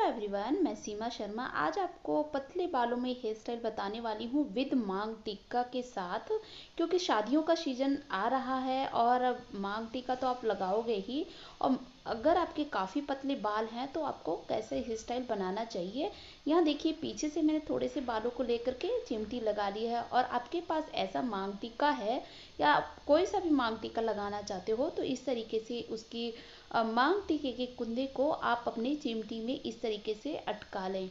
Everyone, मैं सीमा शर्मा आज आपको पतले बालों में हेयर स्टाइल बताने वाली हूँ विद मांग टीका के साथ। क्योंकि शादियों का सीजन आ रहा है और मांग टीका तो आप लगाओगे ही। और अगर आपके काफ़ी पतले बाल हैं तो आपको कैसे हेयर स्टाइल बनाना चाहिए। यहाँ देखिए, पीछे से मैंने थोड़े से बालों को लेकर के चिमटी लगा ली है। और आपके पास ऐसा मांग टीका है या आप कोई सा भी मांग टीका लगाना चाहते हो तो इस तरीके से उसकी मांग टीके के कुंदे को आप अपनी चिमटी में इस तरीके से अटका लें,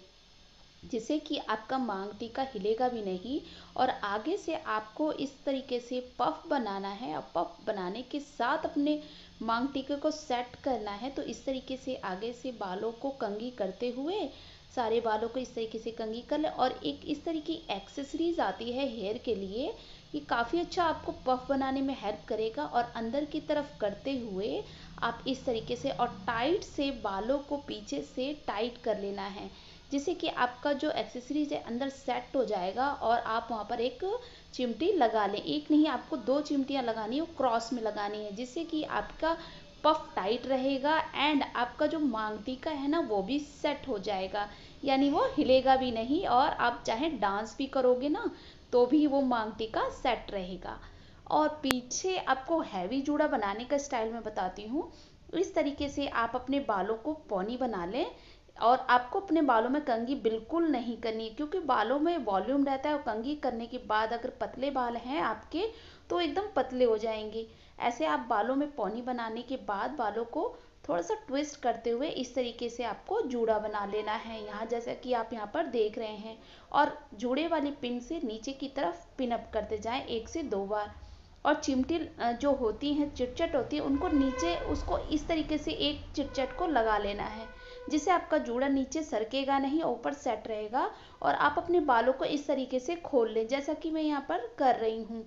जिससे कि आपका मांग टीका हिलेगा भी नहीं। और आगे से आपको इस तरीके से पफ बनाना है और पफ बनाने के साथ अपने मांग टीके को सेट करना है। तो इस तरीके से आगे से बालों को कंघी करते हुए सारे बालों को इस तरीके से कंघी कर ले। और एक इस तरीके की एक्सेसरीज आती है हेयर के लिए, ये काफ़ी अच्छा आपको पफ बनाने में हेल्प करेगा। और अंदर की तरफ करते हुए आप इस तरीके से और टाइट से बालों को पीछे से टाइट कर लेना है, जिससे कि आपका जो एक्सेसरीज है अंदर सेट हो जाएगा। और आप वहाँ पर एक चिमटी लगा लें, एक नहीं आपको 2 चिमटियाँ लगानी है, क्रॉस में लगानी है, जिससे कि आपका पफ टाइट रहेगा एंड आपका जो मांग टीका है ना वो भी सेट हो जाएगा, यानी वो हिलेगा भी नहीं। और आप चाहे डांस भी करोगे ना तो भी वो मांग टीका सेट रहेगा। और पीछे आपको हैवी जूड़ा बनाने का स्टाइल मैं बताती हूँ। इस तरीके से आप अपने बालों को पॉनी बना लें। और आपको अपने बालों में कंघी बिल्कुल नहीं करनी है, क्योंकि बालों में वॉल्यूम रहता है और कंघी करने के बाद अगर पतले बाल हैं आपके तो एकदम पतले हो जाएंगे। ऐसे आप बालों में पॉनी बनाने के बाद बालों को थोड़ा सा ट्विस्ट करते हुए इस तरीके से आपको जूड़ा बना लेना है, यहाँ जैसा कि आप यहाँ पर देख रहे हैं। और जूड़े वाली पिन से नीचे की तरफ पिन अप करते जाएं 1 से 2 बार। और चिमटी जो होती हैं चिटचट होती है उनको नीचे उसको इस तरीके से एक चिटचट को लगा लेना है, जिससे आपका जूड़ा नीचे सरकेगा नहीं, ऊपर सेट रहेगा। और आप अपने बालों को इस तरीके से खोल लें, जैसा कि मैं यहाँ पर कर रही हूँ।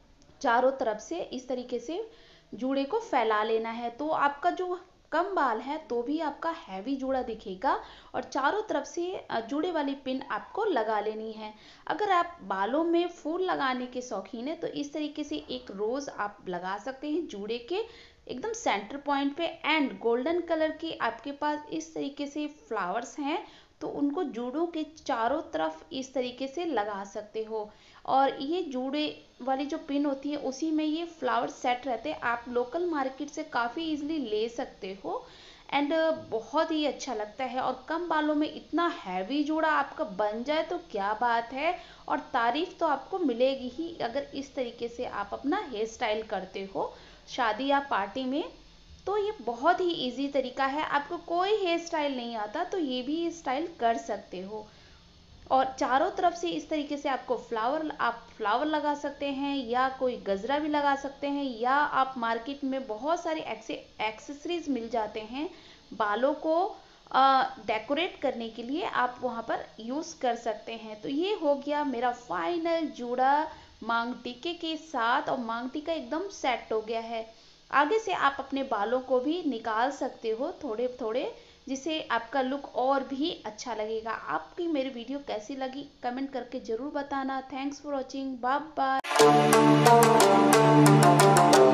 चारों तरफ से इस तरीके से जूड़े को फैला लेना है, तो आपका जो कम बाल है तो भी आपका हैवी जूड़ा दिखेगा। और चारों तरफ से जूड़े वाली पिन आपको लगा लेनी है। अगर आप बालों में फूल लगाने के शौकीन हैं तो इस तरीके से एक रोज आप लगा सकते हैं जूड़े के एकदम सेंटर पॉइंट पे। एंड गोल्डन कलर के आपके पास इस तरीके से फ्लावर्स हैं तो उनको जूड़ों के चारों तरफ इस तरीके से लगा सकते हो। और ये जूड़े वाली जो पिन होती है उसी में ये फ्लावर सेट रहते हैं, आप लोकल मार्केट से काफ़ी इजीली ले सकते हो। एंड बहुत ही अच्छा लगता है। और कम बालों में इतना हैवी जूड़ा आपका बन जाए तो क्या बात है। और तारीफ तो आपको मिलेगी ही अगर इस तरीके से आप अपना हेयर स्टाइल करते हो शादी या पार्टी में। तो ये बहुत ही इजी तरीका है, आपको कोई हेयर स्टाइल नहीं आता तो ये भी स्टाइल कर सकते हो। और चारों तरफ से इस तरीके से आपको आप फ्लावर लगा सकते हैं या कोई गजरा भी लगा सकते हैं, या आप मार्केट में बहुत सारे एक्सेसरीज मिल जाते हैं बालों को डेकोरेट करने के लिए, आप वहां पर यूज कर सकते हैं। तो ये हो गया मेरा फाइनल जूड़ा मांग टीके के साथ, और मांग टीका एकदम सेट हो गया है। आगे से आप अपने बालों को भी निकाल सकते हो थोड़े थोड़े, जिससे आपका लुक और भी अच्छा लगेगा। आपकी मेरी वीडियो कैसी लगी कमेंट करके ज़रूर बताना। Thanks for watching, bye bye.